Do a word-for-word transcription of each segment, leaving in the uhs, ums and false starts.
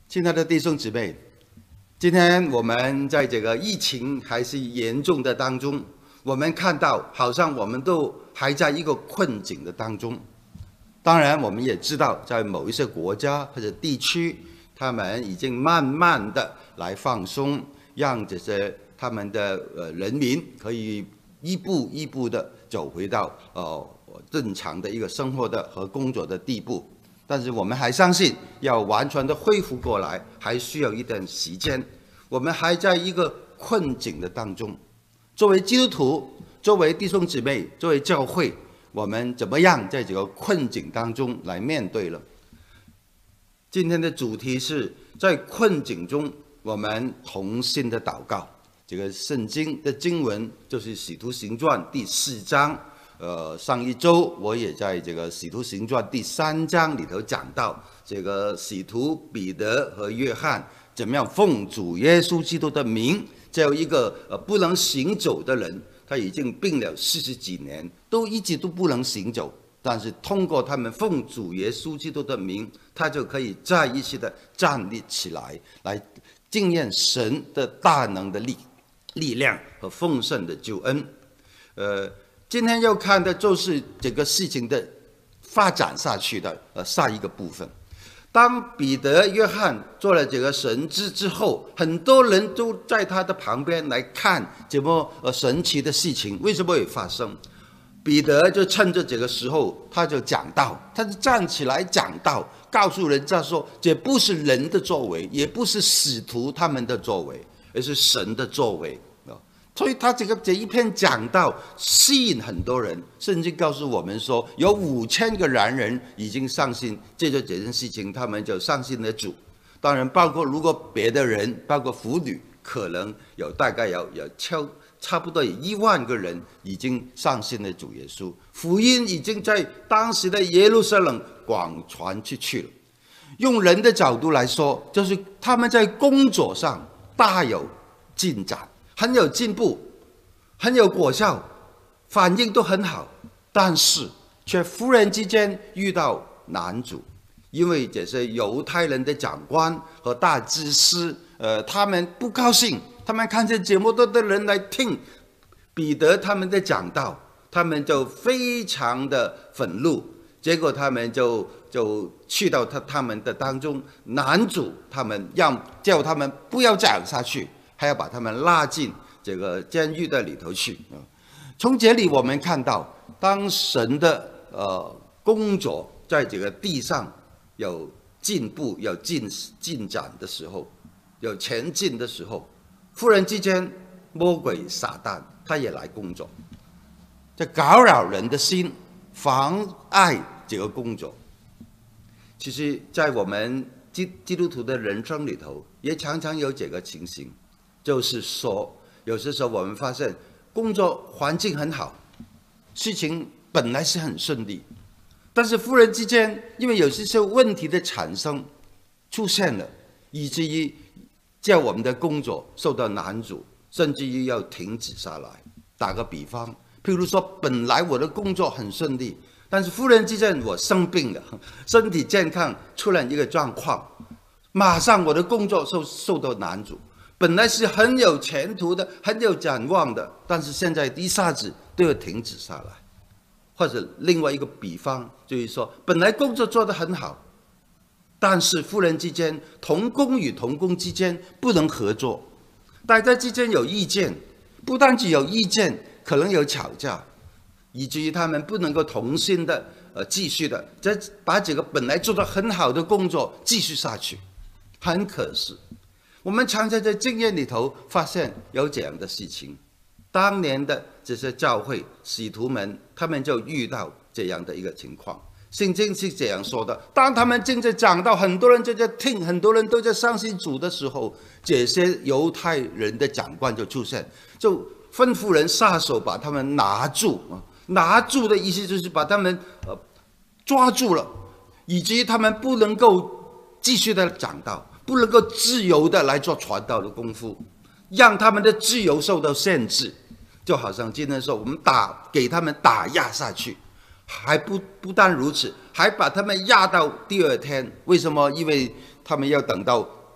亲爱的弟兄姊妹，今天我们在这个疫情还是严重的当中，我们看到好像我们都还在一个困境的当中。当然，我们也知道，在某一些国家或者地区，他们已经慢慢的来放松，让这些他们的呃人民可以一步一步的走回到呃正常的一个生活的和工作的地步。但是我们还相信，要完全的恢复过来，还需要一段时间。我们还在一个困境的当中。作为基督徒，作为弟兄姊妹，作为教会，我们怎么样在这个困境当中来面对了？今天的主题是在困境中，我们同心的祷告。这个圣经的经文就是《使徒行传》第四章。呃，上一周我也在这个《使徒行传》第三章里头讲到，这个使徒彼得和约翰怎么样奉主耶稣基督的名，这有一个呃不能行走的人，他已经病了四十几年，都一直都不能行走，但是通过他们奉主耶稣基督的名，他就可以再一次的站立起来，来经验神的大能的力力量和丰盛的救恩。呃。今天要看的就是这个事情的发展下去的呃下一个部分。当彼得、约翰做了这个神迹之后，很多人都在他的旁边来看这么呃神奇的事情为什么会发生。彼得就趁着这个时候，他就讲道，他就站起来讲道，告诉人家说，这不是人的作为，也不是使徒他们的作为，而是神的作为。所以他这个这一篇讲道吸引很多人，甚至告诉我们说，有五千个男人已经相信，借着这件事情，他们就相信了主。当然，包括如果别的人，包括妇女，可能有大概有有超差不多有一万个人已经相信了主耶稣。福音已经在当时的耶路撒冷广传出去了。用人的角度来说，就是他们在工作上大有进展。很有进步，很有果效，反应都很好，但是却忽然之间遇到难阻，因为这些犹太人的长官和大祭司，呃，他们不高兴，他们看见这么多的人来听彼得他们的讲道，他们就非常的愤怒，结果他们就就去到他他们的当中难阻他们，让叫他们不要讲下去。还要把他们拉进这个监狱的里头去。从这里我们看到，当神的呃工作在这个地上有进步、有进进展的时候，有前进的时候，忽然之间魔鬼撒旦他也来工作，在搞扰人的心，妨碍这个工作。其实，在我们基基督徒的人生里头，也常常有这个情形。就是说，有些时候我们发现工作环境很好，事情本来是很顺利，但是忽然之间，因为有些时候问题的产生出现了，以至于叫我们的工作受到难阻，甚至于要停止下来。打个比方，譬如说，本来我的工作很顺利，但是忽然之间我生病了，身体健康出了一个状况，马上我的工作受受到难阻。本来是很有前途的，很有展望的，但是现在一下子都要停止下来。或者另外一个比方，就是说，本来工作做得很好，但是忽然之间，同工与同工之间不能合作，大家之间有意见，不单只有意见，可能有吵架，以至于他们不能够同心的呃继续的，再把这个本来做得很好的工作继续下去，很可惜。我们常常在经验里头发现有这样的事情，当年的这些教会使徒们，他们就遇到这样的一个情况。圣经是这样说的：当他们正在讲到，很多人就在听，很多人都在相信主的时候，这些犹太人的长官就出现，就吩咐人下手把他们拿住。拿住的意思就是把他们呃抓住了，以及他们不能够继续的讲道。不能够自由的来做传道的功夫，让他们的自由受到限制，就好像今天说我们打给他们打压下去，还不不但如此，还把他们压到第二天。为什么？因为他们要等到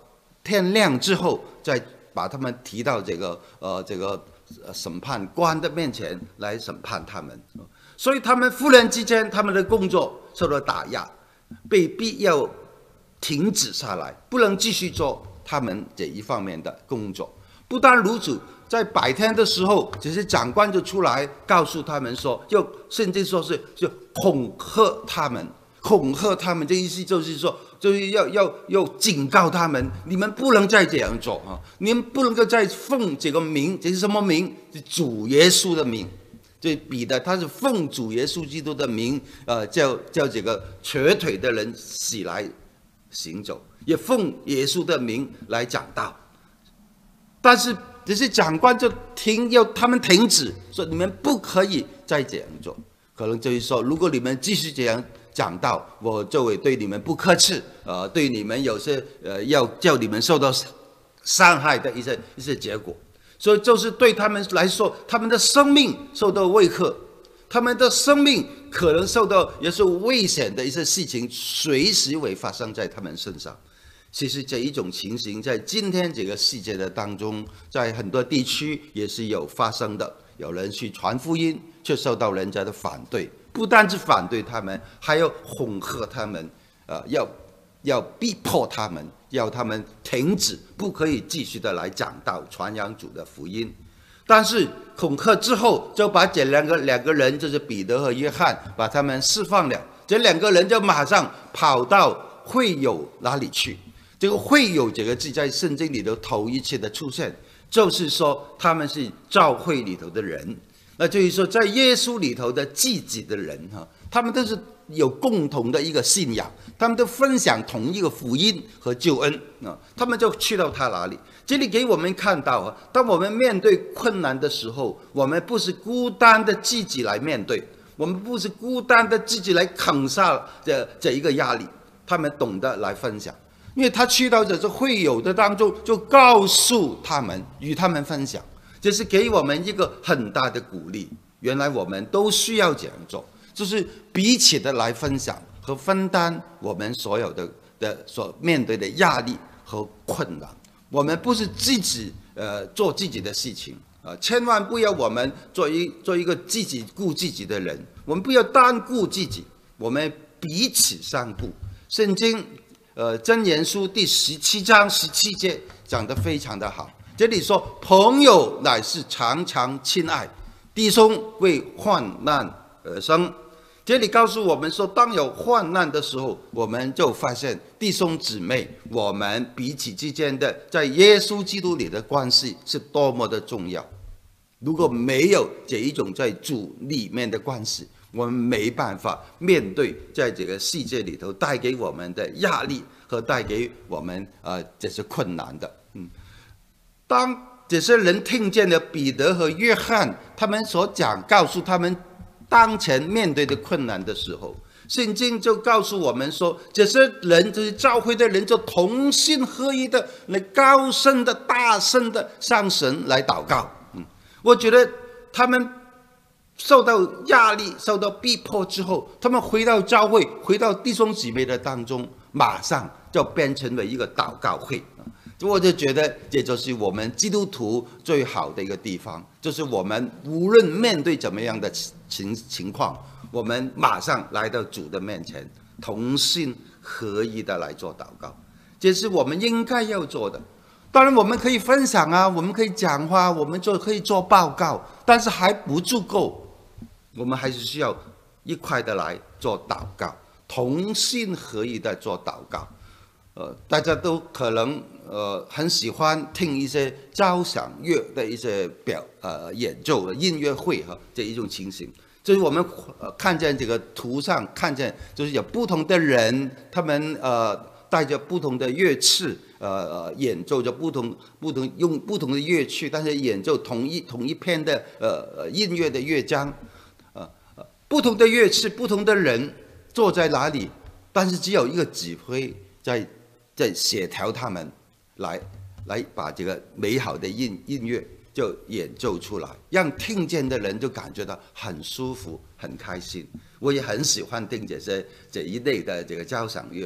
天亮之后再把他们提到这个呃这个审判官的面前来审判他们。所以他们忽然之间，他们的工作受到打压，被逼要停止下来，不能继续做他们这一方面的工作。不但如此，在白天的时候，这些长官就出来告诉他们说，就甚至说是就恐吓他们，恐吓他们，这意思就是说，就是要要要警告他们，你们不能再这样做啊！你们不能够再奉这个名，这是什么名？是主耶稣的名。所以彼得他是奉主耶稣基督的名，呃，叫叫这个瘸腿的人起来行走，也奉耶稣的名来讲道。但是这些长官就停，要他们停止，说你们不可以再这样做。可能就是说，如果你们继续这样讲道，我就会对你们不客气，呃，对你们有些呃要叫你们受到伤害的一些一些结果。所以就是对他们来说，他们的生命受到威吓，他们的生命可能受到也是危险的一些事情，随时会发生在他们身上。其实这一种情形在今天这个世界的当中，在很多地区也是有发生的。有人去传福音，却受到人家的反对，不单是反对他们，还要恐吓他们，呃，要要逼迫他们，要他们停止，不可以继续的来讲道传扬主的福音。但是恐吓之后，就把这两个两个人，就是彼得和约翰，把他们释放了。这两个人就马上跑到会友那里去。这个会友这个字在圣经里头头一次的出现，就是说他们是教会里头的人，那就是说在耶稣里头的自己的人哈，他们都是有共同的一个信仰，他们都分享同一个福音和救恩啊，他们就去到他那里。这里给我们看到啊，当我们面对困难的时候，我们不是孤单的自己来面对，我们不是孤单的自己来扛下这这一个压力，他们懂得来分享。因为他去到这这会友的当中，就告诉他们，与他们分享，这是给我们一个很大的鼓励。原来我们都需要这样做，就是彼此的来分享和分担我们所有的的所面对的压力和困难。我们不是自己呃做自己的事情啊、呃，千万不要我们做一做一个自己顾自己的人，我们不要单顾自己，我们彼此相顾。圣经。呃，箴言书第十七章十七节讲得非常的好。这里说，朋友乃是常常亲爱，弟兄为患难而生。这里告诉我们说，当有患难的时候，我们就发现弟兄姊妹，我们彼此之间的在耶稣基督里的关系是多么的重要。如果没有这一种在主里面的关系，我们没办法面对在这个世界里头带给我们的压力和带给我们呃这些困难的。嗯，当这些人听见了彼得和约翰他们所讲，告诉他们当前面对的困难的时候，圣经就告诉我们说，这些人这些教会的人就同心合一的来高声的大声的向神来祷告。嗯，我觉得他们受到压力、受到逼迫之后，他们回到教会，回到弟兄姊妹的当中，马上就变成为一个祷告会。我就觉得这就是我们基督徒最好的一个地方，就是我们无论面对怎么样的情情况，我们马上来到主的面前，同心合一的来做祷告，这是我们应该要做的。当然我们可以分享啊，我们可以讲话，我们做可以做报告，但是还不足够。我们还是需要一块的来做祷告，同心合一的做祷告。呃，大家都可能呃很喜欢听一些交响乐的一些表呃演奏音乐会哈，这一种情形，就是我们呃看见这个图上看见，就是有不同的人，他们呃带着不同的乐器，呃演奏着不同不同用不同的乐器，但是演奏同一同一篇的呃音乐的乐章。不同的乐器，不同的人坐在哪里，但是只有一个指挥在在协调他们，来来把这个美好的音音乐就演奏出来，让听见的人就感觉到很舒服、很开心。我也很喜欢听这些这一类的这个交响乐的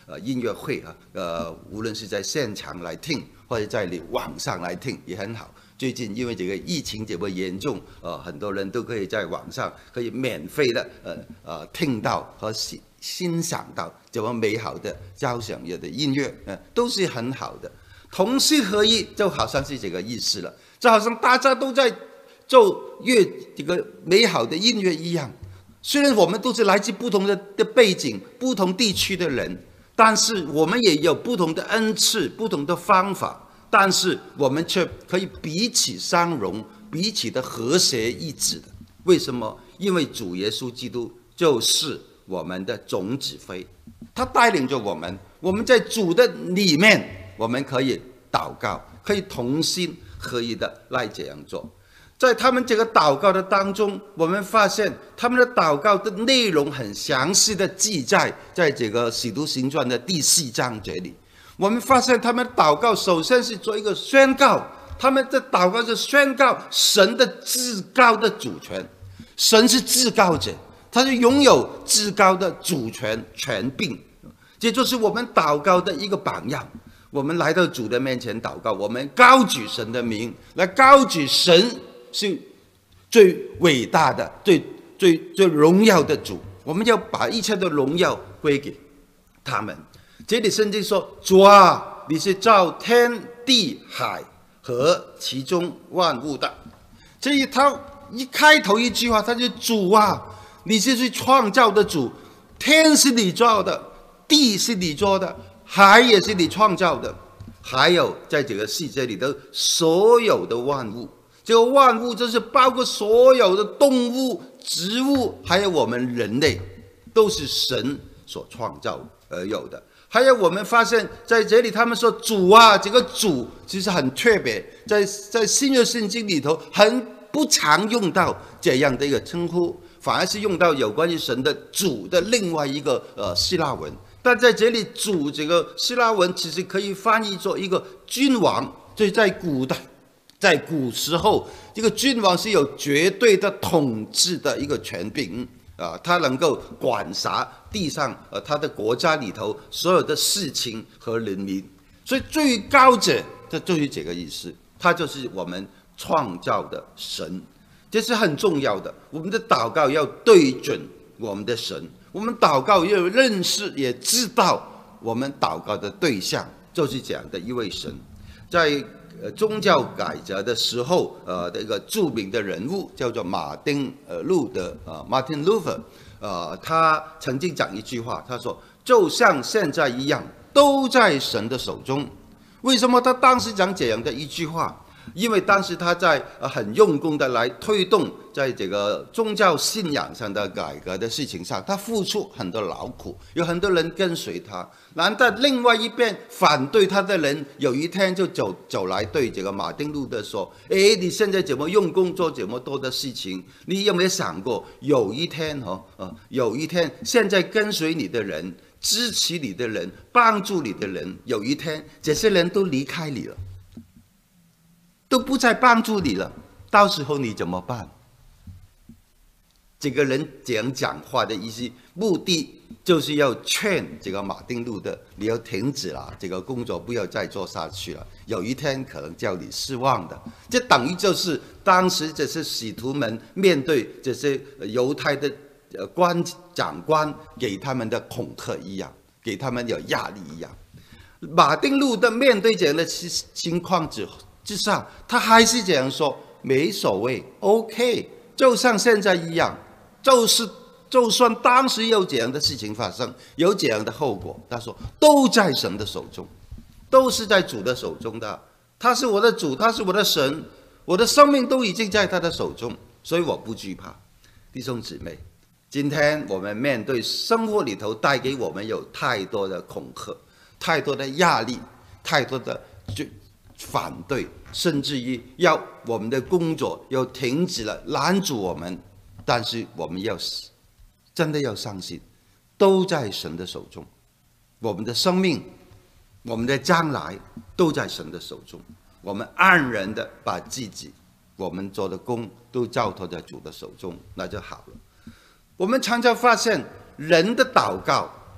呃音乐会啊，呃，无论是在现场来听，或者在你网上来听也很好。最近因为这个疫情这么严重，呃，很多人都可以在网上可以免费的呃呃听到和欣欣赏到这么美好的交响乐的音乐，呃，都是很好的。同心合一就好像是这个意思了，就好像大家都在奏乐这个美好的音乐一样。虽然我们都是来自不同的的背景、不同地区的人，但是我们也有不同的恩赐、不同的方法。但是我们却可以彼此相容，彼此的和谐一致的。为什么？因为主耶稣基督就是我们的总指挥，他带领着我们。我们在主的里面，我们可以祷告，可以同心合一的来这样做。在他们这个祷告的当中，我们发现他们的祷告的内容很详细的记载在这个《使徒行传》的第四章这里。我们发现他们祷告首先是做一个宣告，他们的祷告是宣告神的至高的主权。神是至高者，他是拥有至高的主权权柄，这就是我们祷告的一个榜样。我们来到主的面前祷告，我们高举神的名，来高举神是最伟大的、最最最荣耀的主，我们要把一切的荣耀归给他们。这里圣经说：“主啊，你是造天地海和其中万物的。”所以他一开头一句话，他就主啊，你就是创造的主，天是你造的，地是你做的，海也是你创造的，还有在这个世界里的所有的万物。这个万物就是包括所有的动物、植物，还有我们人类，都是神所创造而有的。还有我们发现在这里他们说主啊，这个主其实很特别，在在新约圣经里头很不常用到这样的一个称呼，反而是用到有关于神的主的另外一个呃希腊文。但在这里主这个希腊文其实可以翻译作一个君王，所以在古代在古时候，这个君王是有绝对的统治的一个权柄啊，他能够管辖地上呃他的国家里头所有的事情和人民，所以最高者这就是这个意思，他就是我们创造的神，这是很重要的。我们的祷告要对准我们的神，我们祷告要认识也知道我们祷告的对象就是这样的一位神。在呃宗教改革的时候，呃的一个著名的人物叫做马丁呃路德啊 ，Martin Luther， 呃，他曾经讲一句话，他说：“就像现在一样，都在神的手中。”为什么他当时讲这样的一句话？因为当时他在很用功的来推动在这个宗教信仰上的改革的事情上，他付出很多劳苦，有很多人跟随他。难道另外一边反对他的人，有一天就走走来对这个马丁路德说：“哎，你现在怎么用功做这么多的事情？你有没有想过，有一天哦，呃，有一天现在跟随你的人、支持你的人、帮助你的人，有一天这些人都离开你了。”都不再帮助你了，到时候你怎么办？这个人这样讲话的意思，目的就是要劝这个马丁路德，你要停止了，这个工作不要再做下去了，有一天可能叫你失望的。这等于就是当时这些使徒们面对这些犹太的官长官给他们的恐吓一样，给他们有压力一样。马丁路德面对这样的情况之后，之上，他还是这样说，没所谓 ，OK， 就像现在一样，就是就算当时有这样的事情发生，有这样的后果，他说都在神的手中，都是在主的手中的。他是我的主，他是我的神，我的生命都已经在他的手中，所以我不惧怕。弟兄姊妹，今天我们面对生活里头带给我们有太多的恐吓，太多的压力，太多的就。反对，甚至于要我们的工作要停止了，拦阻我们。但是我们要真的要相信，都在神的手中。我们的生命，我们的将来都在神的手中。我们安然的把自己，我们做的工都交托在主的手中，那就好了。我们常常发现，人的祷告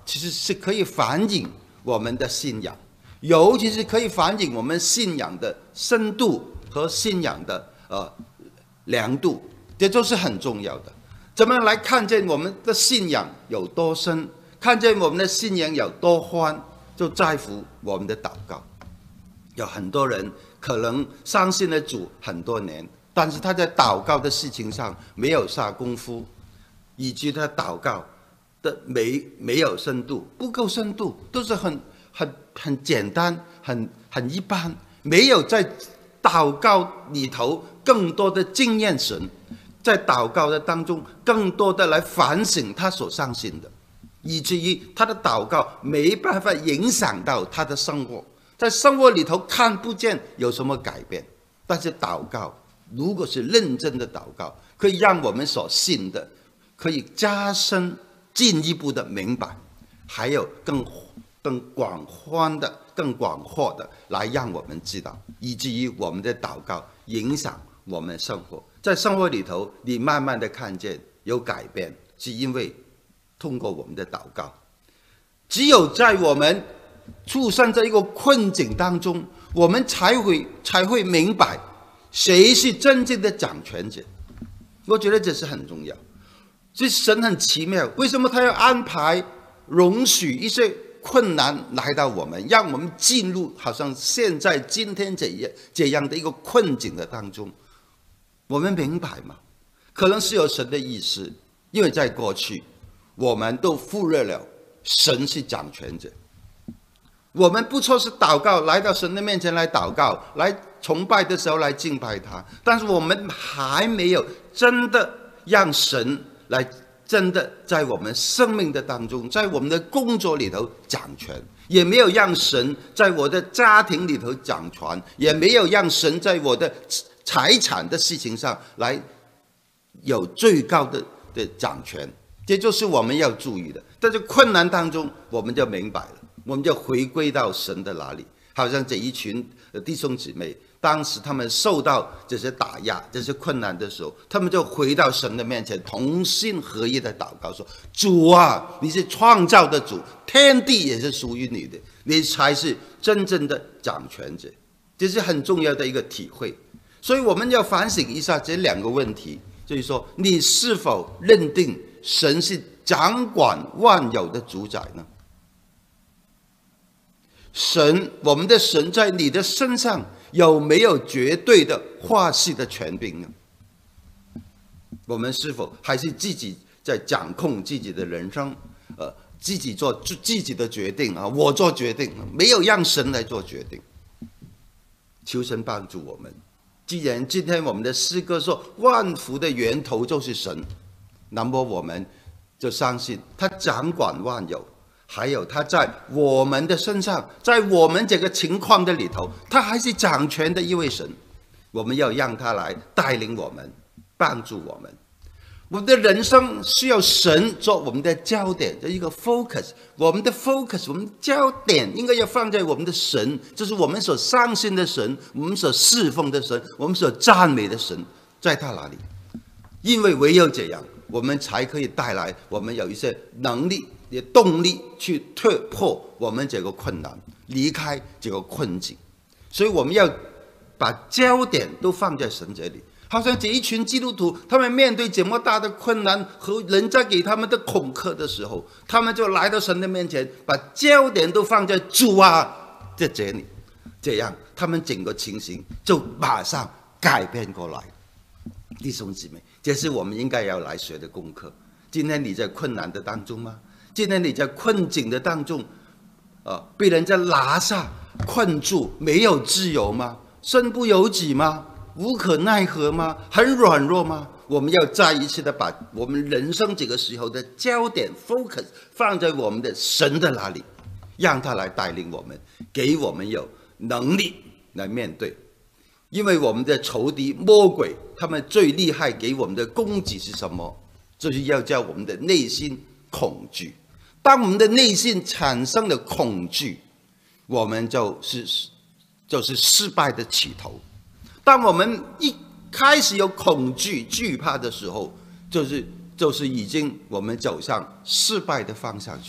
其实是可以反映我们的信仰，尤其是可以反映我们信仰的深度和信仰的呃良度，这就是很重要的。怎么样来看见我们的信仰有多深，看见我们的信仰有多宽，就在乎我们的祷告。有很多人可能相信了主很多年，但是他在祷告的事情上没有下功夫，以及他祷告的没没有深度，不够深度，都是很很很简单，很很一般，没有在祷告里头更多的经验神，在祷告的当中更多的来反省他所相信的，以至于他的祷告没办法影响到他的生活，在生活里头看不见有什么改变。但是祷告如果是认真的祷告，可以让我们所信的可以加深进一步的明白，还有更更广宽的更广阔的来让我们知道，以至于我们的祷告影响我们生活。在生活里头你慢慢的看见有改变，是因为通过我们的祷告。只有在我们处身在一个困境当中，我们才会才会明白谁是真正的掌权者。我觉得这是很重要。这神很奇妙，为什么他要安排容许一些困难来到我们，让我们进入好像现在今天这样这样的一个困境的当中？我们明白吗？可能是有神的意思，因为在过去我们都忽略了神是掌权者。我们不错是祷告，来到神的面前来祷告，来崇拜的时候来敬拜他，但是我们还没有真的让神来真的在我们生命的当中，在我们的工作里头掌权，也没有让神在我的家庭里头掌权，也没有让神在我的财产的事情上来有最高的的掌权。这就是我们要注意的。在这困难当中我们就明白了，我们就回归到神的哪里。好像这一群弟兄姊妹，当时他们受到这些打压这些困难的时候，他们就回到神的面前，同心合一的祷告说，主啊，你是创造的主，天地也是属于你的，你才是真正的掌权者。这是很重要的一个体会。所以我们要反省一下这两个问题，就是说你是否认定神是掌管万有的主宰呢？神，我们的神在你的身上有没有绝对的话事的权柄呢？我们是否还是自己在掌控自己的人生，呃，自己做自己的决定啊？我做决定，没有让神来做决定。求神帮助我们。既然今天我们的诗歌说万福的源头就是神，那么我们就相信他掌管万有，还有他在我们的身上，在我们这个情况的里头，他还是掌权的一位神。我们要让他来带领我们，帮助我们。我们的人生需要神做我们的焦点，这一个 focus。我们的 focus， 我们的焦点应该要放在我们的神，就是我们所相信的神，我们所侍奉的神，我们所赞美的神，在他哪里？因为唯有这样，我们才可以带来我们有一些能力、也动力去突破我们这个困难，离开这个困境。所以我们要把焦点都放在神这里。好像这一群基督徒，他们面对这么大的困难和人家给他们的恐吓的时候，他们就来到神的面前，把焦点都放在主啊在这里，这样他们整个情形就马上改变过来。弟兄姊妹，这是我们应该要来学的功课。今天你在困难的当中吗？今天你在困境的当中，呃，被人家拿下困住，没有自由吗？身不由己吗？无可奈何吗？很软弱吗？我们要再一次的把我们人生这个时候的焦点 focus 放在我们的神的那里，让他来带领我们，给我们有能力来面对。因为我们的仇敌魔鬼，他们最厉害给我们的攻击是什么？就是要叫我们的内心恐惧。当我们的内心产生了恐惧，我们就是就是失败的起头。当我们一开始有恐惧、惧怕的时候，就是就是已经我们走向失败的方向去。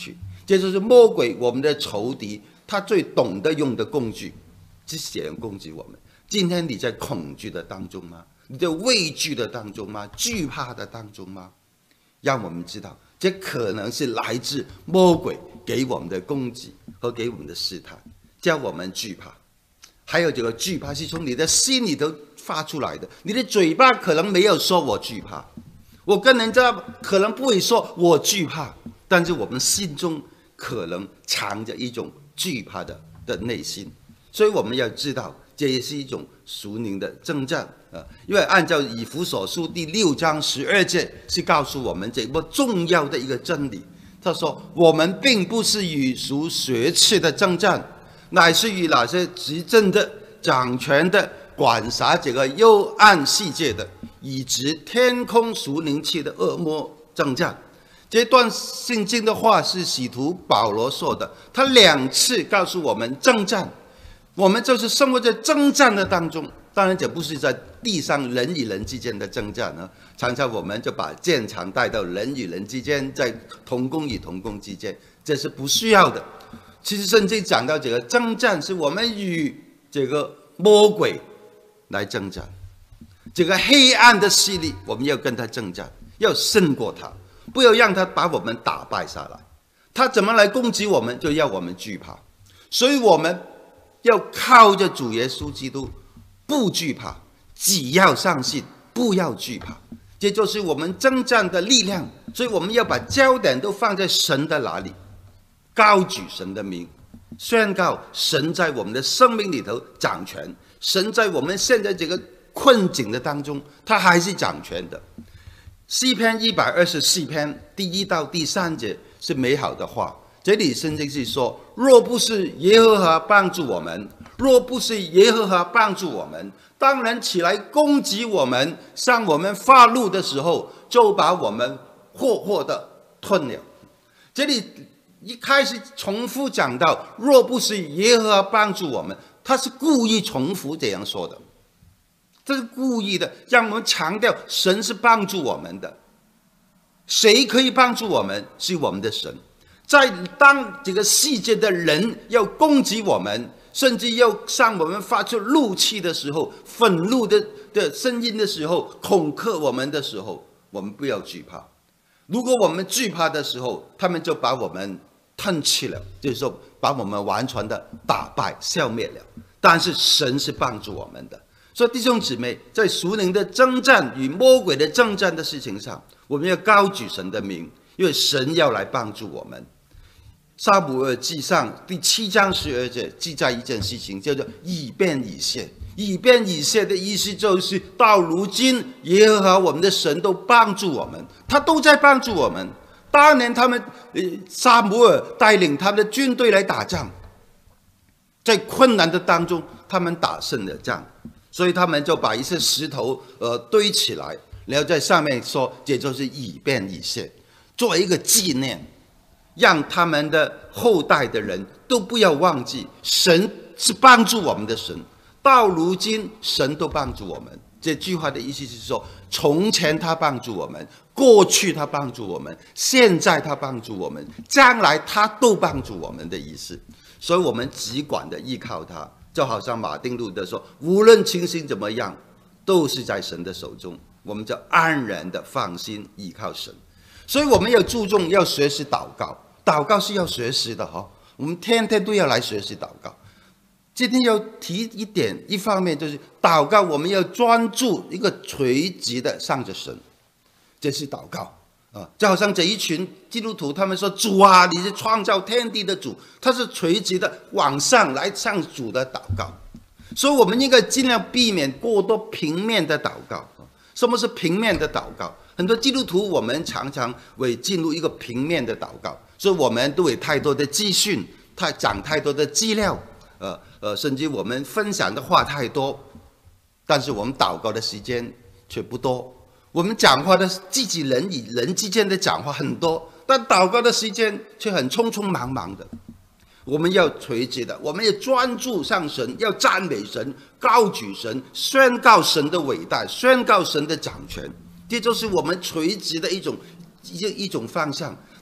这就是魔鬼我们的仇敌，他最懂得用的工具，是怎样攻击我们。今天你在恐惧的当中吗？你在畏惧的当中吗？惧怕的当中吗？让我们知道，这可能是来自魔鬼给我们的攻击和给我们的试探，叫我们惧怕。还有这个惧怕是从你的心里头发出来的，你的嘴巴可能没有说我惧怕，我跟人家可能不会说我惧怕，但是我们心中可能藏着一种惧怕的的内心，所以我们要知道，这也是一种属灵的征战啊。因为按照以弗所书第六章十二节是告诉我们这么重要的一个真理，他说：“我们并不是与属血气的征战，乃是与那些执政的、掌权的、管辖这个幽暗世界的，以及天空属灵气的恶魔征战。”这段圣经的话是使徒保罗说的，他两次告诉我们征战，我们就是生活在征战的当中。当然，这不是在地上人与人之间的征战呢，常常我们就把剑常带到人与人之间，在同工与同工之间，这是不需要的。其实圣经讲到这个征战，是我们与这个魔鬼来征战，这个黑暗的势力，我们要跟他征战，要胜过他，不要让他把我们打败下来。他怎么来攻击我们，就要我们惧怕。所以我们要靠着主耶稣基督，不惧怕，只要相信，不要惧怕。这就是我们征战的力量。所以我们要把焦点都放在神的哪里，高举神的名，宣告神在我们的生命里头掌权。神在我们现在这个困境的当中，他还是掌权的。诗篇一百二十四篇第一到第三节是美好的话，这里圣经是说：若不是耶和华帮助我们，若不是耶和华帮助我们，当人起来攻击我们，向我们发怒的时候，就把我们活活的吞了。这里一开始重复讲到，若不是耶和华帮助我们，他是故意重复这样说的，这是故意的，让我们强调神是帮助我们的。谁可以帮助我们？是我们的神。在当这个世界的人要攻击我们，甚至要向我们发出怒气的时候，愤怒的的声音的时候，恐吓我们的时候，我们不要惧怕。如果我们惧怕的时候，他们就把我们吞吃了，就是说把我们完全的打败消灭了。但是神是帮助我们的。所以弟兄姊妹，在属灵的征战与魔鬼的征战的事情上，我们要高举神的名，因为神要来帮助我们。撒母耳记上第七章十二节记载一件事情，叫做以便以谢。以便以谢的意思就是到如今耶和华我们的神都帮助我们，他都在帮助我们。当年他们撒母耳带领他们的军队来打仗，在困难的当中他们打胜了仗，所以他们就把一些石头呃堆起来，然后在上面说这就是以便以谢，作为一个纪念，让他们的后代的人都不要忘记神是帮助我们的神，到如今神都帮助我们。这句话的意思是说，从前他帮助我们，过去他帮助我们，现在他帮助我们，将来他都帮助我们的意思。所以我们只管的依靠他，就好像马丁路德说，无论情形怎么样，都是在神的手中，我们就安然的放心依靠神。所以我们要注重，要学习祷告，祷告是要学习的哈，我们天天都要来学习祷告。今天要提一点，一方面就是祷告，我们要专注一个垂直的向着神，这是祷告啊。就好像这一群基督徒，他们说主啊，你是创造天地的主，他是垂直的往上来向主的祷告。所以我们应该尽量避免过多平面的祷告。什么是平面的祷告？很多基督徒我们常常会进入一个平面的祷告，所以我们都有太多的资讯，太讲太多的资料，呃呃，甚至我们分享的话太多，但是我们祷告的时间却不多。我们讲话的自己人与人之间的讲话很多，但祷告的时间却很匆匆忙忙的。我们要垂直的，我们要专注上神，要赞美神，高举神，宣告神的伟大，宣告神的掌权。这就是我们垂直的一种一一种方向。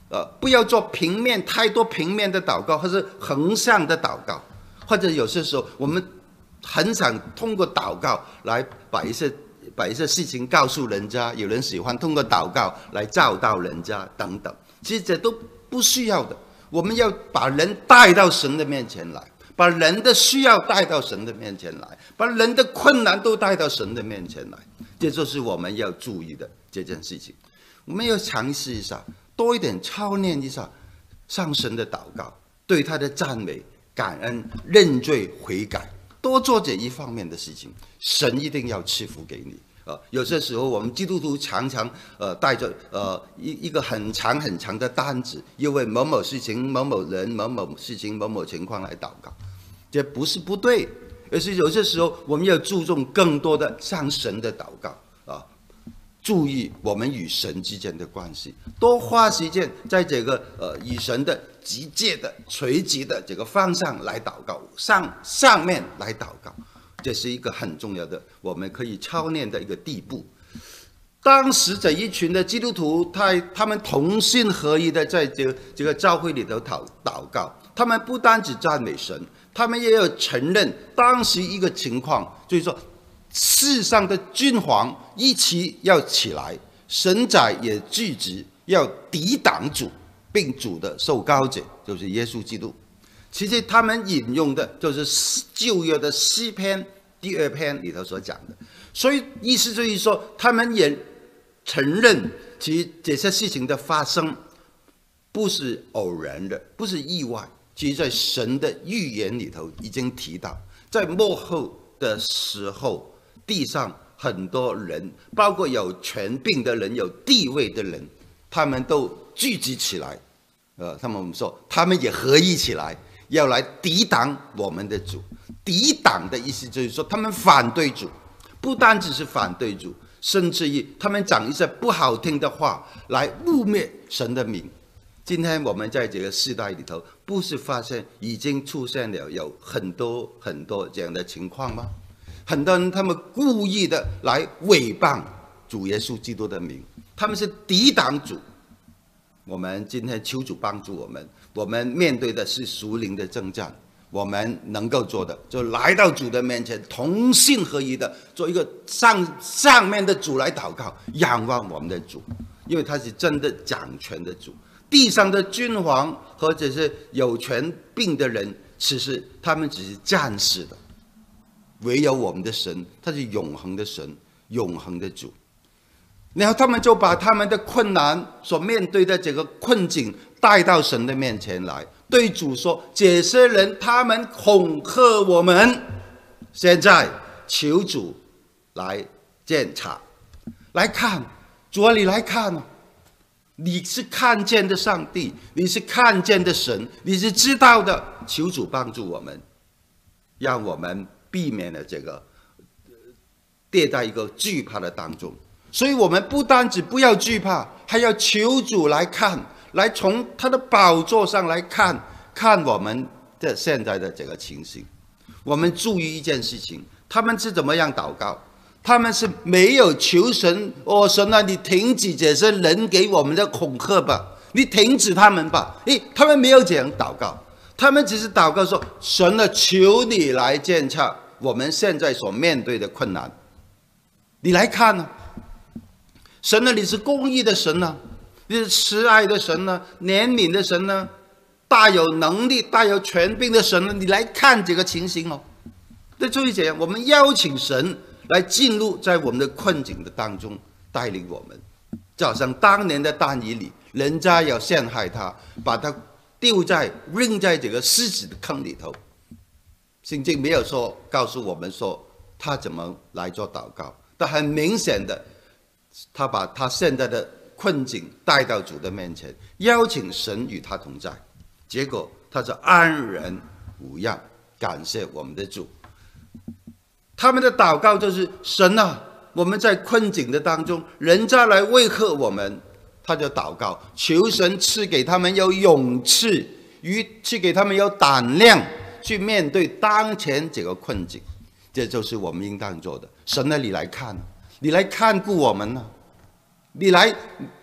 呃，不要做平面太多平面的祷告，或是横向的祷告，或者有些时候我们很想通过祷告来把一些把一些事情告诉人家，有人喜欢通过祷告来教导人家等等，其实这都不需要的。我们要把人带到神的面前来，把人的需要带到神的面前来，把人的困难都带到神的面前来，这就是我们要注意的这件事情。我们要尝试一下，多一点操练一下上神的祷告，对他的赞美、感恩、认罪、悔改，多做这一方面的事情，神一定要赐福给你。呃，有些时候我们基督徒常常呃带着呃一一个很长很长的单子，因为某某事情、某某人、某某事情、某某情况来祷告，这不是不对，而是有些时候我们要注重更多的向神的祷告啊。注意我们与神之间的关系，多花时间在这个呃与神的直接的垂直的这个方向来祷告，上上面来祷告，这是一个很重要的我们可以操练的一个地步。当时这一群的基督徒，他他们同心合一的在这个这个教会里头祷祷告，他们不单只赞美神，他们也要承认当时一个情况，就是说世上的君王一起要起来，神仔也聚集，要抵挡主，并主的受膏者就是耶稣基督。其实他们引用的就是旧约的诗篇第二篇里头所讲的，所以意思就是说，他们也承认，其实这些事情的发生不是偶然的，不是意外，其实在神的预言里头已经提到，在末后的时候，地上很多人，包括有权柄的人、有地位的人，他们都聚集起来，呃，他们说他们也合一起来，要来抵挡我们的主。抵挡的意思就是说，他们反对主，不单只是反对主，甚至于他们讲一些不好听的话来污蔑神的名。今天我们在这个世代里头，不是发现已经出现了有很多很多这样的情况吗？很多人他们故意的来诽谤主耶稣基督的名，他们是抵挡主。我们今天求主帮助我们，我们面对的是属灵的征战，我们能够做的就来到主的面前，同心合一的做一个上上面的主来祷告，仰望我们的主，因为他是真的掌权的主。地上的君王或者是有权柄的人，其实他们只是暂时的，唯有我们的神，他是永恒的神，永恒的主。然后他们就把他们的困难所面对的这个困境带到神的面前来，对主说：这些人他们恐吓我们，现在求主来检查，来看，主啊，你来看哦，你是看见的上帝，你是看见的神，你是知道的，求主帮助我们，让我们避免了这个跌在一个惧怕的当中。所以我们不单只不要惧怕，还要求主来看，来从他的宝座上来看看我们的现在的这个情形。我们注意一件事情，他们是怎么样祷告？他们是没有求神，哦，神啊，你停止这些人给我们的恐吓吧，你停止他们吧。诶，他们没有这样祷告，他们只是祷告说：神啊，求你来检查我们现在所面对的困难，你来看呢、啊。神呢，你是公义的神呢，你是慈爱的神呢，怜悯的神呢，大有能力、大有权柄的神呢，你来看这个情形哦。那注意这样，我们邀请神来进入在我们的困境的当中，带领我们。就好像当年的但以理，人家要陷害他，把他丢在扔在这个狮子的坑里头。圣经没有说告诉我们说他怎么来做祷告，但很明显的，他把他现在的困境带到主的面前，邀请神与他同在，结果他是安然无恙，感谢我们的主。他们的祷告就是：神啊，我们在困境的当中，人家来威吓我们，他就祷告，求神赐给他们有勇气，与赐给他们有胆量去面对当前这个困境。这就是我们应当做的。神啊，你来看，你来看顾我们呢、啊，你来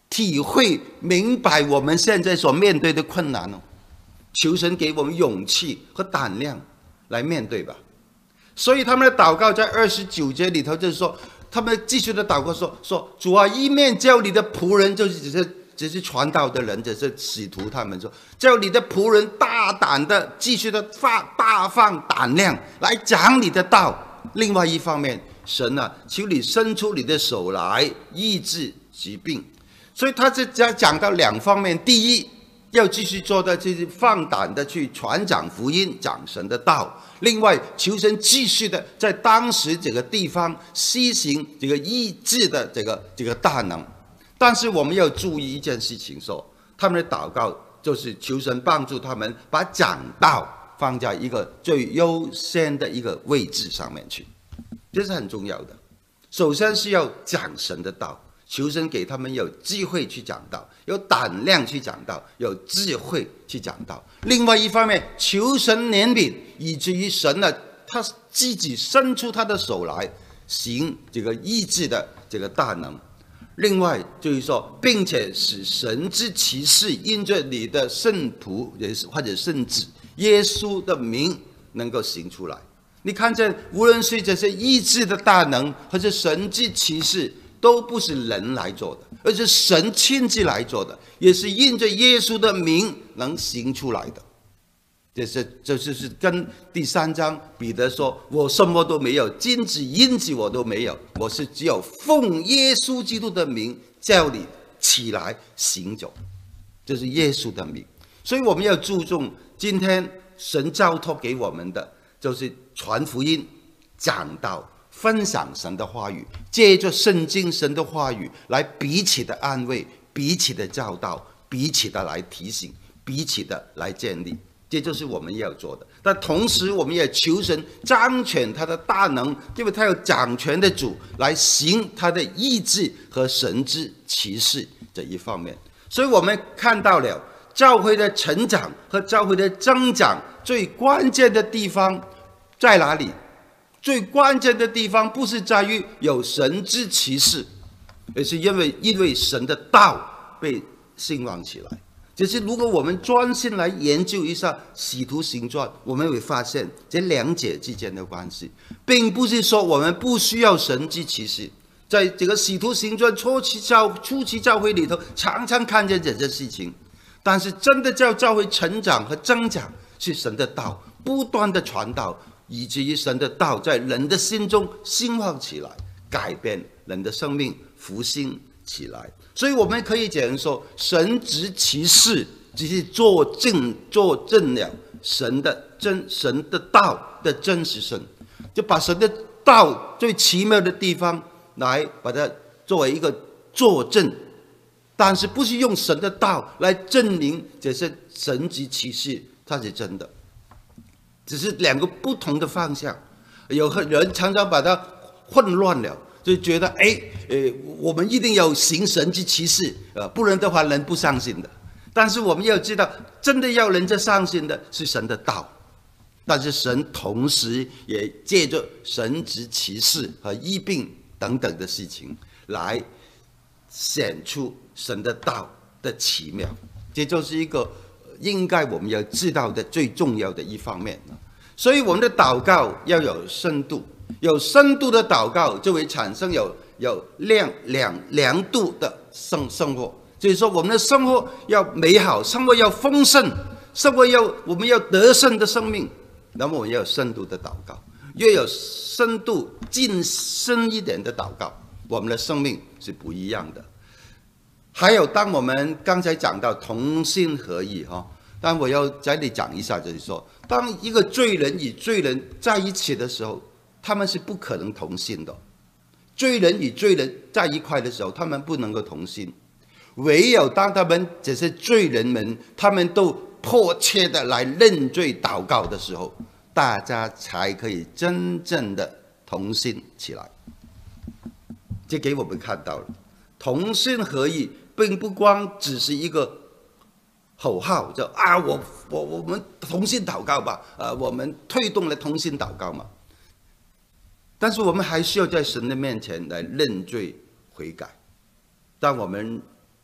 体会明白我们现在所面对的困难哦。求神给我们勇气和胆量来面对吧。所以他们的祷告在二十九节里头就是说，他们继续的祷告说：“说主啊，一面叫你的仆人，就是只是只是传道的人，只是使徒，他们说叫你的仆人大胆的继续的放大放胆量来讲你的道。另外一方面，神啊，求你伸出你的手来医治疾病。”所以他是讲到两方面，第一，要继续做的就是放胆的去传讲福音，讲神的道；另外，求神继续的在当时这个地方施行这个医治的这个这个大能。但是我们要注意一件事情，说他们的祷告就是求神帮助他们把讲道放在一个最优先的一个位置上面去，这是很重要的。首先是要讲神的道。求神给他们有机会去讲道，有胆量去讲道，有智慧去讲道。另外一方面，求神怜悯，以至于神呢，他自己伸出他的手来行这个医治的这个大能。另外就是说，并且使神之奇事因着你的圣仆也是或者圣子耶稣的名能够行出来。你看见，无论是这些医治的大能，或者神之奇事，都不是人来做的，而是神亲自来做的，也是因着耶稣的名能行出来的。这是这就是跟第三章彼得说：“我什么都没有，金子银子我都没有，我是只有奉耶稣基督的名叫你起来行走。”这是耶稣的名。所以我们要注重今天神交托给我们的，就是传福音、讲道、分享神的话语，借着圣经神的话语来彼此的安慰，彼此的教导，彼此的来提醒，彼此的来建立，这就是我们要做的。但同时我们也求神彰显他的大能，因为他有掌权的主来行他的意志和神之奇事这一方面。所以我们看到了教会的成长和教会的增长最关键的地方在哪里？最关键的地方不是在于有神之奇事，而是因为因为神的道被兴旺起来。只是如果我们专心来研究一下使徒行传，我们会发现这两者之间的关系，并不是说我们不需要神之奇事。在这个使徒行传初期教初期教会里头，常常看见这些事情，但是真的叫教会成长和增长，是神的道不断的传道，以至于神的道在人的心中兴旺起来，改变人的生命，复兴起来。所以我们可以讲说，神之奇事只是作证作证了神的真神的道的真实性，就把神的道最奇妙的地方来把它作为一个作证，但是不是用神的道来证明这些神之奇事它是真的，只是两个不同的方向。有人常常把它混乱了，就觉得哎，呃，我们一定要行神之奇事，呃，不然的话人不相信的。但是我们要知道，真的要人家相信的是神的道，但是神同时也借着神之奇事和医病等等的事情来显出神的道的奇妙。这就是一个应该我们要知道的最重要的一方面。所以我们的祷告要有深度，有深度的祷告就会产生有有量两量度的生生活。就是说，我们的生活要美好，生活要丰盛，生活要我们要得胜的生命。那么我们要有深度的祷告，越有深度、近深一点的祷告，我们的生命是不一样的。还有，当我们刚才讲到同心合意哈，但我要在这里讲一下，就是说，当一个罪人与罪人在一起的时候，他们是不可能同心的。罪人与罪人在一块的时候，他们不能够同心。唯有当他们这些罪人们，他们都迫切的来认罪祷告的时候，大家才可以真正的同心起来。这给我们看到了，同心合意并不光只是一个口号，就啊，我我我们同心祷告吧，呃，我们推动了同心祷告嘛。但是我们还需要在神的面前来认罪悔改。当我们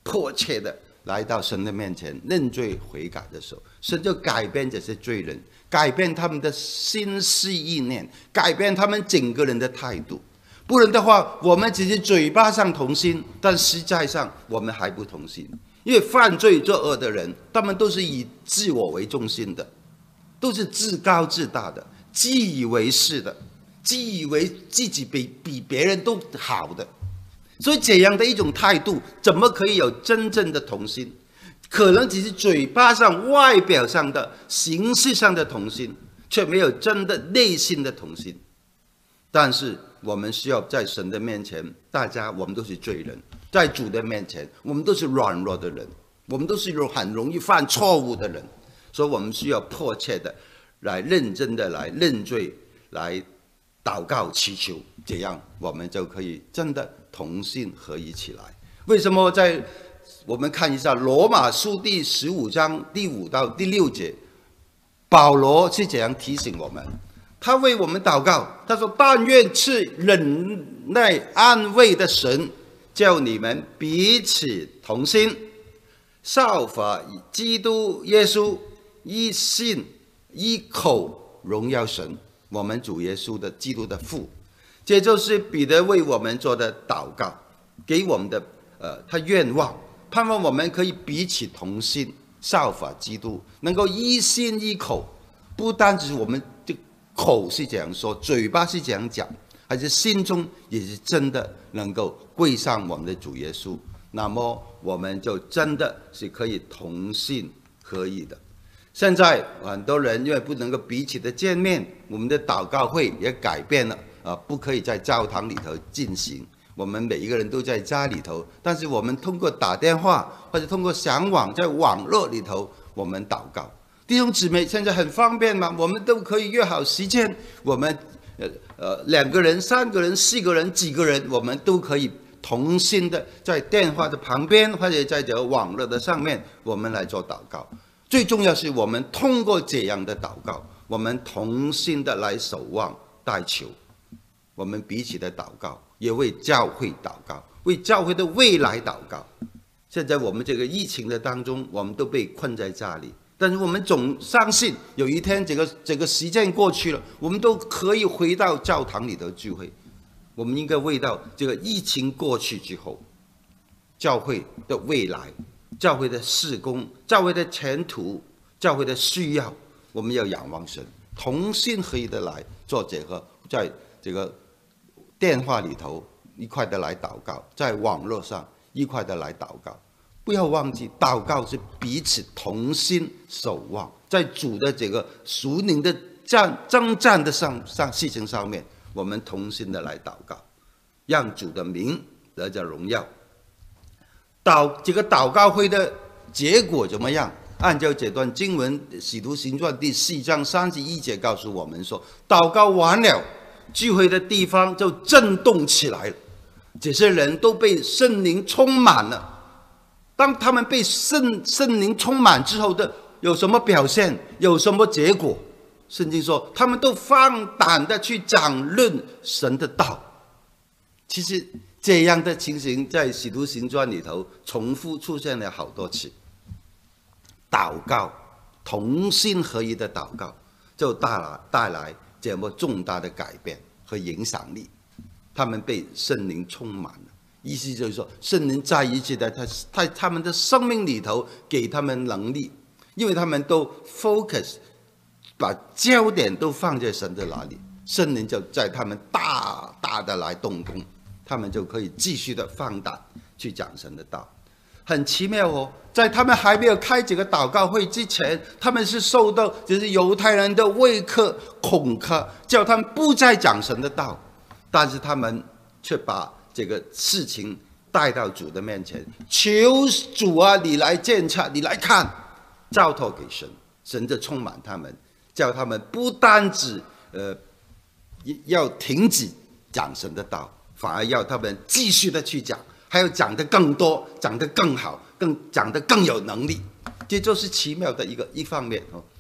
迫切的来到神的面前认罪悔改的时候，神就改变这些罪人，改变他们的心思意念，改变他们整个人的态度。不然的话，我们只是嘴巴上同心，但实在上我们还不同心。因为犯罪作恶的人，他们都是以自我为中心的，都是自高自大的，自以为是的，自以为自己比比别人都好的。所以这样的一种态度，怎么可以有真正的同心？可能只是嘴巴上、外表上的、形式上的同心，却没有真的内心的同心。但是我们需要在神的面前，大家我们都是罪人，在主的面前，我们都是软弱的人，我们都是很容易犯错误的人，所以我们需要迫切的来认真的来认罪，来祷告祈求，这样我们就可以真的同心合一起来。为什么在我们看一下罗马书第十五章第五到第六节，保罗是怎样提醒我们？他为我们祷告，他说：“但愿赐忍耐安慰的神，叫你们彼此同心，效法基督耶稣，一信一口荣耀神，我们主耶稣的基督的父。”这就是彼得为我们做的祷告，给我们的呃他愿望，盼望我们可以彼此同心，效法基督，能够一心一口，不单只是我们的口是这样说，嘴巴是这样讲，还是心中也是真的能够归上我们的主耶稣，那么我们就真的是可以同心合一的。现在很多人因为不能够彼此的见面，我们的祷告会也改变了啊，不可以在教堂里头进行，我们每一个人都在家里头，但是我们通过打电话或者通过上网，在网络里头我们祷告。弟兄姊妹，现在很方便嘛，我们都可以约好时间，我们呃呃两个人、三个人、四个人、几个人，我们都可以同心的在电话的旁边或者在这个网络的上面，我们来做祷告。最重要是我们通过这样的祷告，我们同心的来守望代求，我们彼此的祷告，也为教会祷告，为教会的未来祷告。现在我们这个疫情的当中，我们都被困在家里，但是我们总相信有一天这个这个时间过去了，我们都可以回到教堂里头聚会。我们应该为到这个疫情过去之后，教会的未来，教会的事工，教会的前途，教会的需要，我们要仰望神，同心合一的来做这个，在这个电话里头一块的来祷告，在网络上一块的来祷告。不要忘记，祷告是彼此同心守望，在主的这个属灵的战征战的上上事情上面，我们同心的来祷告，让主的名得着荣耀。祷这个祷告会的结果怎么样？按照这段经文，《使徒行传》第四章三十一节告诉我们说，祷告完了，聚会的地方就震动起来了，这些人都被圣灵充满了。当他们被圣圣灵充满之后的有什么表现，有什么结果？圣经说，他们都放胆的去讲论神的道。其实这样的情形在《使徒行传》里头重复出现了好多次。祷告，同心合一的祷告，就带来带来这么重大的改变和影响力。他们被圣灵充满了。意思就是说，圣灵在一起的，他在他们的生命里头给他们能力，因为他们都 focus， 把焦点都放在神的那里，圣灵就在他们大大的来动工，他们就可以继续的放胆去讲神的道。很奇妙哦，在他们还没有开这个祷告会之前，他们是受到就是犹太人的威吓恐吓，叫他们不再讲神的道，但是他们却把这个事情带到主的面前，求主啊，你来监察，你来看，交托给神，神就充满他们，叫他们不单只呃要停止讲神的道，反而要他们继续的去讲，还要讲得更多，讲得更好，更讲得更有能力。这就是奇妙的一个一方面哦。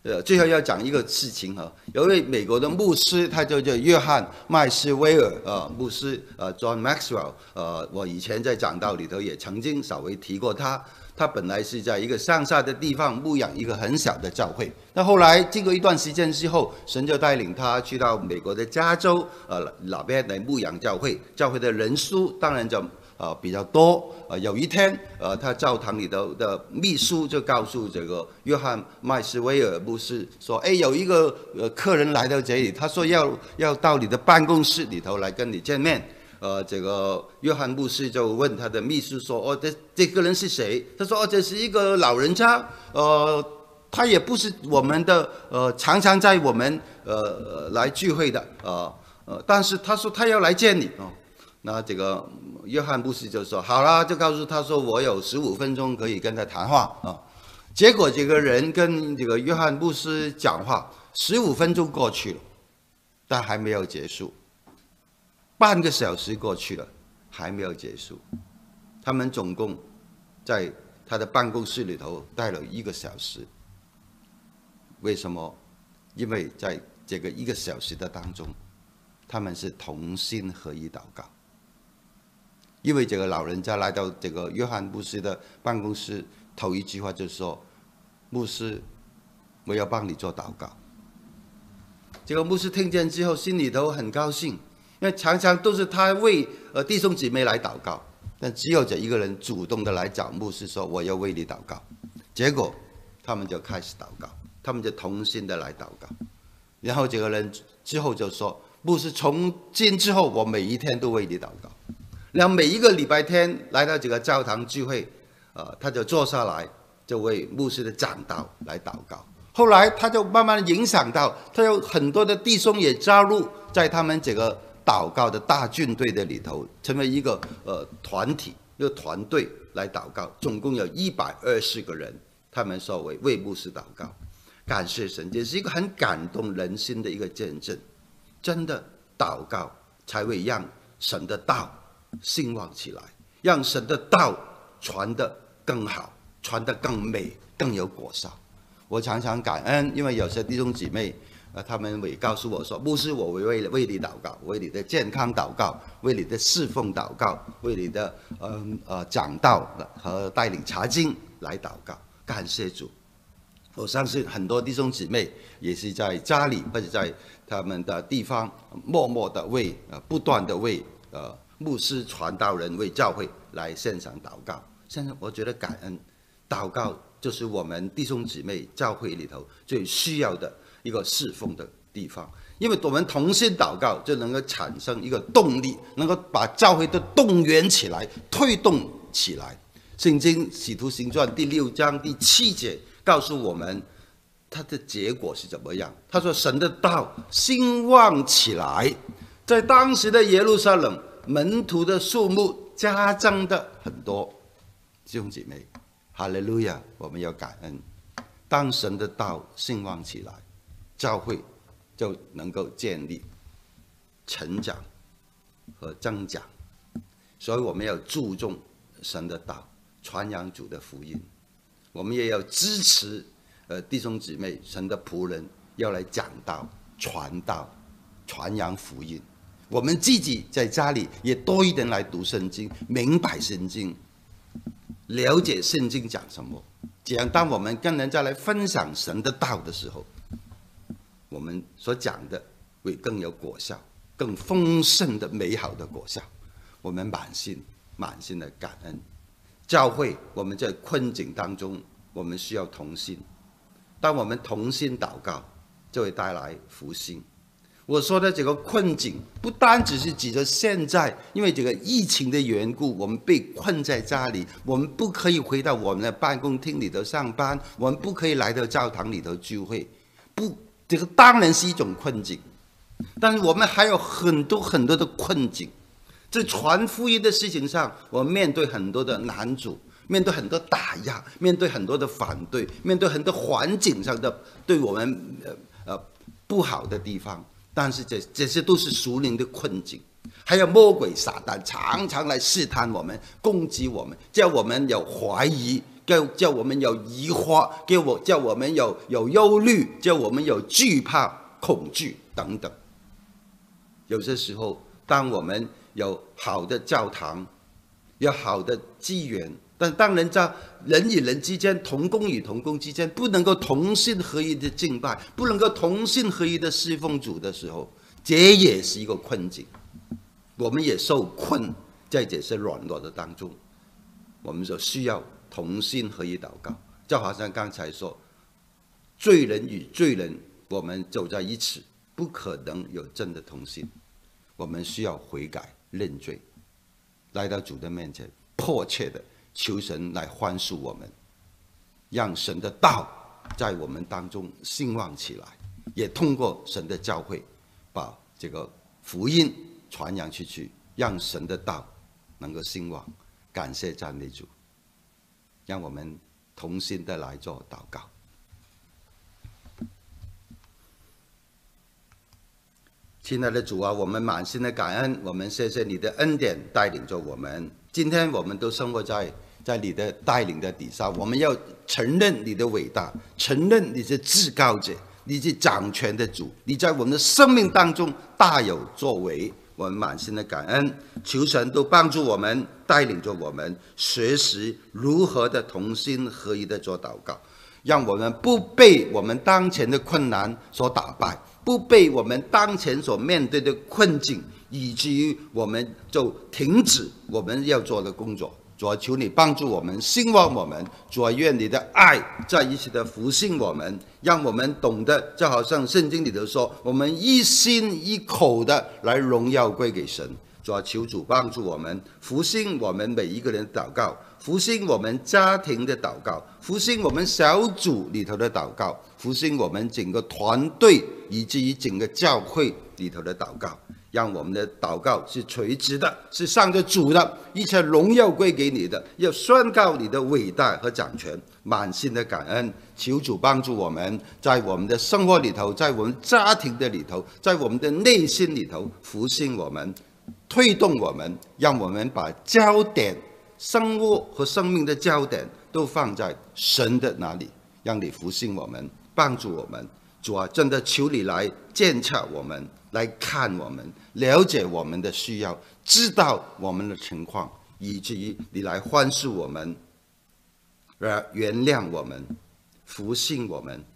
呃，最后要讲一个事情哈，有一位美国的牧师，他就叫约翰麦斯威尔呃牧师，呃 John Maxwell， 呃，我以前在讲道里头也曾经稍微提过他。他本来是在一个乡下的地方牧养一个很小的教会，那后来经过一段时间之后，神就带领他去到美国的加州，呃，那边来牧养教会，教会的人数当然就呃比较多。呃，有一天，呃，他教堂里头的秘书就告诉这个约翰麦斯威尔牧师说：“哎，有一个呃客人来到这里，他说要要到你的办公室里头来跟你见面。”呃，这个约翰牧师就问他的秘书说：“哦，这这个人是谁？”他说：“哦，这是一个老人家，呃，他也不是我们的，呃，常常在我们呃来聚会的，呃呃，但是他说他要来见你哦。”那这个约翰牧师就说：“好了，就告诉他说我有十五分钟可以跟他谈话啊。”结果这个人跟这个约翰牧师讲话，十五分钟过去了，但还没有结束。半个小时过去了，还没有结束。他们总共在他的办公室里头待了一个小时。为什么？因为在这个一个小时的当中，他们是同心合一祷告。因为这个老人家来到这个约翰牧师的办公室，头一句话就说：“牧师，我要帮你做祷告。”这个牧师听见之后，心里头很高兴。因为常常都是他为呃弟兄姊妹来祷告，但只有这一个人主动的来找牧师说：“我要为你祷告。”结果他们就开始祷告，他们就同心的来祷告。然后这个人之后就说：“牧师，从今之后，我每一天都为你祷告。”然后每一个礼拜天来到这个教堂聚会，呃，他就坐下来，就为牧师的讲道来祷告。后来他就慢慢影响到，他有很多的弟兄也加入在他们这个祷告的大军队的里头，成为一个呃团体，一个团队来祷告，总共有一百二十个人，他们说为为牧师祷告，感谢神，这是一个很感动人心的一个见证。真的祷告才会让神的道兴旺起来，让神的道传得更好，传得更美，更有果效。我常常感恩，因为有些弟兄姊妹。呃，他们会告诉我说：“牧师，我为为你祷告，为你的健康祷告，为你的侍奉祷告，为你的呃呃讲道和带领查经来祷告。”感谢主！我相信很多弟兄姊妹也是在家里或者在他们的地方，默默的为呃不断的为呃牧师、传道人、为教会来献上祷告。现在我觉得感恩，祷告就是我们弟兄姊妹教会里头最需要的一个侍奉的地方，因为我们同心祷告，就能够产生一个动力，能够把教会的动员起来，推动起来。圣经使徒行传第六章第七节告诉我们，它的结果是怎么样？他说：“神的道兴旺起来，在当时的耶路撒冷，门徒的数目加增的很多。”弟兄姐妹，哈利路亚！我们要感恩，当神的道兴旺起来，教会就能够建立、成长和增长，所以我们要注重神的道，传扬主的福音。我们也要支持呃弟兄姊妹、神的仆人要来讲道、传道、传扬福音。我们自己在家里也多一点来读圣经，明白圣经，了解圣经讲什么。这样，当我们跟人家来分享神的道的时候，我们所讲的会更有果效，更丰盛的美好的果效。我们满心满心的感恩。教会我们在困境当中，我们需要同心。当我们同心祷告，就会带来福星。我说的这个困境，不单只是指着现在，因为这个疫情的缘故，我们被困在家里，我们不可以回到我们的办公厅里头上班，我们不可以来到教堂里头聚会，不，这个当然是一种困境。但是我们还有很多很多的困境，在传福音的事情上，我们面对很多的难阻，面对很多打压，面对很多的反对，面对很多环境上的对我们呃呃不好的地方。但是这这些都是属灵的困境，还有魔鬼撒旦常常来试探我们，攻击我们，叫我们有怀疑叫叫我们有疑惑，叫我叫我们有有忧虑，叫我们有惧怕、恐惧等等。有些时候，当我们有好的教堂，有好的机缘，但当人在人与人之间、同工与同工之间，不能够同心合一的敬拜，不能够同心合一的侍奉主的时候，这也是一个困境。我们也受困在这些软弱的当中，我们就需要同心合一祷告。就好像刚才说，罪人与罪人，我们走在一起，不可能有真的同心。我们需要悔改认罪，来到主的面前，迫切的求神来宽恕我们，让神的道在我们当中兴旺起来，也通过神的教会，把这个福音传扬出去，让神的道能够兴旺。感谢赞美主，让我们同心的来做祷告。亲爱的主啊，我们满心的感恩，我们谢谢你的恩典带领着我们。今天我们都生活在在你的带领的底下，我们要承认你的伟大，承认你是至高者，你是掌权的主，你在我们的生命当中大有作为。我们满心的感恩，求神都帮助我们，带领着我们学习如何的同心合一的做祷告，让我们不被我们当前的困难所打败，不被我们当前所面对的困境，以至于我们就停止我们要做的工作。主啊，求你帮助我们，兴旺我们。主啊，愿你的爱再一次的复兴我们，让我们懂得，就好像圣经里头说，我们一心一口的来荣耀归给神。主啊，求主帮助我们，复兴我们每一个人的祷告，复兴我们家庭的祷告，复兴我们小组里头的祷告，复兴我们整个团队以至于整个教会里头的祷告。让我们的祷告是垂直的，是向着主的，一切荣耀归给你的，要宣告你的伟大和掌权。满心的感恩，求主帮助我们，在我们的生活里头，在我们家庭的里头，在我们的内心里头复兴我们，推动我们，让我们把焦点、生活和生命的焦点都放在神的那里，让你复兴我们，帮助我们。主啊，真的求你来监察我们，来看我们，了解我们的需要，知道我们的情况，以至于你来宽恕我们，而原谅我们，复兴我们，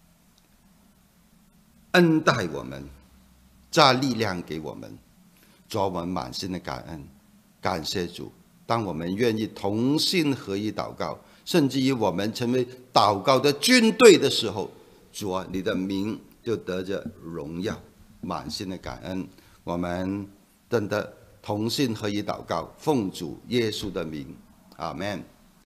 恩待我们，加力量给我们。主啊，我们满心的感恩，感谢主。当我们愿意同心合一祷告，甚至于我们成为祷告的军队的时候，主啊，你的名就得着荣耀。满心的感恩，我们真的同心合一祷告，奉主耶稣的名，阿们。